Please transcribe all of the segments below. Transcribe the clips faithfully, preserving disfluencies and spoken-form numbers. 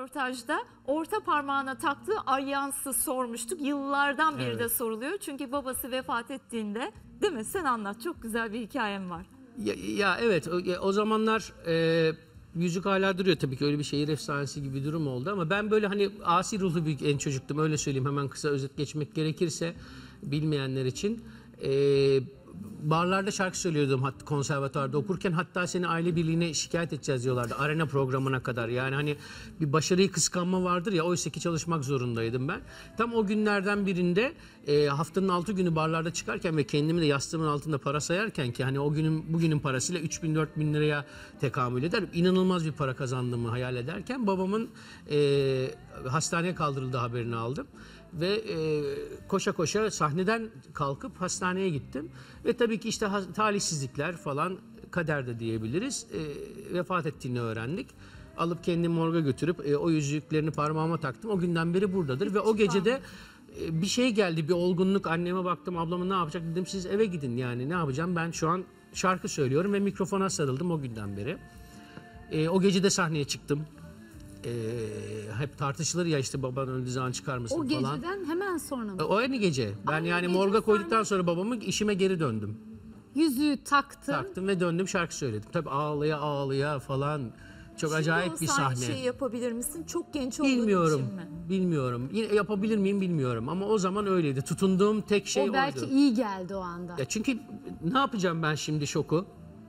röportajda orta parmağına taktığı alyansı sormuştuk. Yıllardan beri Evet. de soruluyor. Çünkü babası vefat ettiğinde, değil mi? Sen anlat. Çok güzel bir hikayem var. Ya, ya evet o, o zamanlar e, yüzük hala duruyor tabii ki, öyle bir şehir efsanesi gibi bir durum oldu ama ben böyle hani asi ruhlu bir en çocuktum, öyle söyleyeyim, hemen kısa özet geçmek gerekirse bilmeyenler için. E, barlarda şarkı söylüyordum hatta konservatuvarda okurken, hatta seni aile birliğine şikayet edeceğiz diyorlardı arena programına kadar. Yani hani bir başarıyı kıskanma vardır ya, oysa ki çalışmak zorundaydım ben. Tam o günlerden birinde e, haftanın altı günü barlarda çıkarken ve kendimi de yastığımın altında para sayarken, ki hani o günün bugünün parasıyla üç bin dört bin liraya tekamül eder, inanılmaz bir para kazandığımı hayal ederken babamın e, hastaneye kaldırıldığı haberini aldım. Ve e, koşa koşa sahneden kalkıp hastaneye gittim. Ve tabii ki işte ha, talihsizlikler falan, kader de diyebiliriz. E, vefat ettiğini öğrendik. Alıp kendimi morga götürüp e, o yüzüklerini parmağıma taktım. O günden beri buradadır. Ve o gece de e, bir şey geldi, bir olgunluk. Anneme baktım, ablamın ne yapacak dedim, siz eve gidin, yani ne yapacağım ben şu an, şarkı söylüyorum ve mikrofona sarıldım o günden beri. E, o gece de sahneye çıktım. Ee, hep tartışılır ya, işte baban öldüğü zaman çıkar mısın O falan. geceden hemen sonra mı? O aynı gece. Ben Aynı yani gece morga sahne- koyduktan sonra babamı işime geri döndüm. Yüzüğü taktın. Taktım ve döndüm, şarkı söyledim. Tabii ağlaya ağlaya falan. Çok Şimdi acayip olsa bir aynı sahne. şeyi yapabilir misin? Çok genç olduğun Bilmiyorum. için mi? Bilmiyorum. Yine yapabilir miyim bilmiyorum ama o zaman öyleydi. Tutunduğum tek şey O belki oydu. iyi geldi o anda. Ya çünkü ne yapacağım ben şimdi şoku?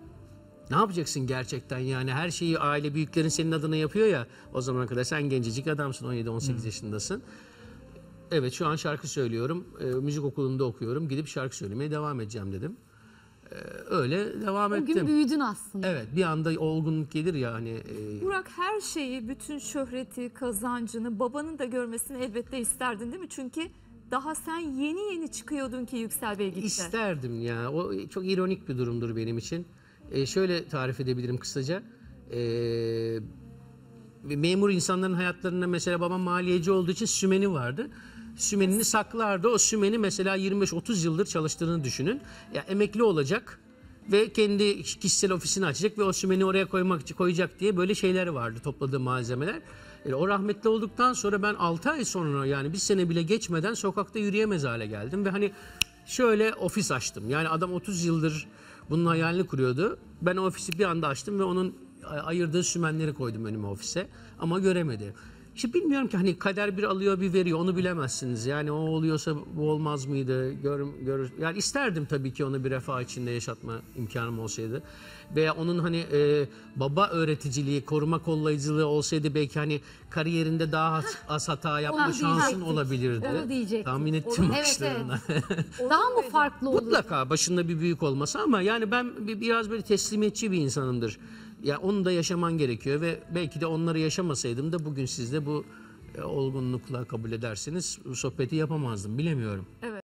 Ne yapacaksın gerçekten, yani her şeyi aile büyüklerin senin adına yapıyor ya, o zamana kadar sen gencecik adamsın, on yedi on sekiz yaşındasın. Evet, şu an şarkı söylüyorum, e, müzik okulunda okuyorum, gidip şarkı söylemeye devam edeceğim dedim. E, öyle devam O ettim. gün büyüdün aslında. Evet, bir anda olgunluk gelir ya hani. E, Burak, her şeyi, bütün şöhreti, kazancını babanın da görmesini elbette isterdin, değil mi? Çünkü daha sen yeni yeni çıkıyordun ki Yüksel Bey gitti. İsterdim ya, o çok ironik bir durumdur benim için. E, şöyle tarif edebilirim kısaca. E, memur insanların hayatlarında mesela babam maliyeci olduğu için sümeni vardı. Sümenini saklardı. O sümeni mesela yirmi beş otuz yıldır çalıştığını düşünün. Ya emekli olacak ve kendi kişisel ofisini açacak ve o sümeni oraya koymak koyacak diye böyle şeyleri vardı, topladığı malzemeler. Yani o rahmetli olduktan sonra ben altı ay sonra, yani bir sene bile geçmeden sokakta yürüyemez hale geldim ve hani şöyle ofis açtım. Yani adam otuz yıldır bunun hayalini kuruyordu. Ben o ofisi bir anda açtım ve onun ayırdığı sümenleri koydum önüme ofise, ama göremedi. İşte bilmiyorum ki, hani kader bir alıyor bir veriyor, onu bilemezsiniz. Yani o oluyorsa bu olmaz mıydı? Gör, görür. Yani isterdim tabii ki onu bir refah içinde yaşatma imkanım olsaydı. Veya onun hani e, baba öğreticiliği, koruma kollayıcılığı olsaydı belki hani kariyerinde daha az, az hata yapma Onu şansın diyecektik. olabilirdi. Onu diyecektik. Tahmin ettim Evet, bakışlarından. Daha mı farklı olurdu? Mutlaka başında bir büyük olması, ama yani ben bir- biraz böyle teslimiyetçi bir insanımdır. Ya onu da yaşaman gerekiyor ve belki de onları yaşamasaydım da bugün siz de bu e, olgunlukla kabul ederseniz bu sohbeti yapamazdım, bilemiyorum. Evet.